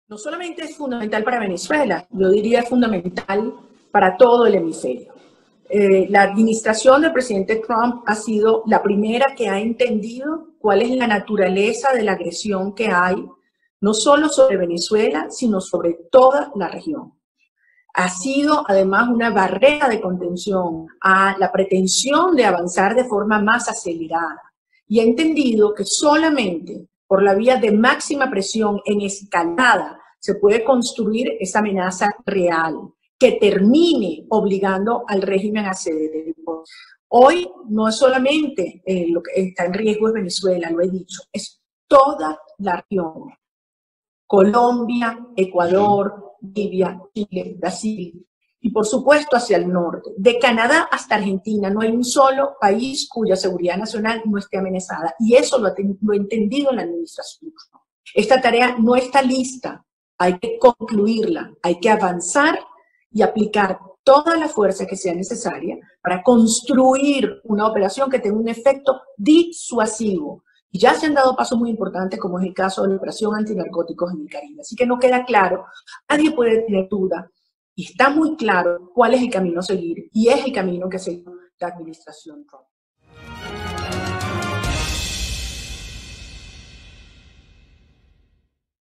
No solamente es fundamental para Venezuela, yo diría es fundamental para todo el hemisferio. La administración del presidente Trump ha sido la primera que ha entendido cuál es la naturaleza de la agresión que hay, no solo sobre Venezuela, sino sobre toda la región. Ha sido además una barrera de contención a la pretensión de avanzar de forma más acelerada y ha entendido que solamente por la vía de máxima presión en escalada se puede construir esa amenaza real que termine obligando al régimen a ceder. Hoy no es solamente lo que está en riesgo es Venezuela, lo he dicho, es toda la región. Colombia, Ecuador, Libia, Chile, Brasil y por supuesto hacia el norte. De Canadá hasta Argentina no hay un solo país cuya seguridad nacional no esté amenazada y eso lo he entendido en la administración. Esta tarea no está lista, hay que concluirla, hay que avanzar y aplicar toda la fuerza que sea necesaria para construir una operación que tenga un efecto disuasivo. Y ya se han dado pasos muy importantes, como es el caso de la operación antinarcóticos en el Caribe. Así que no queda claro, nadie puede tener duda, y está muy claro cuál es el camino a seguir, y es el camino que ha seguido la administración Trump.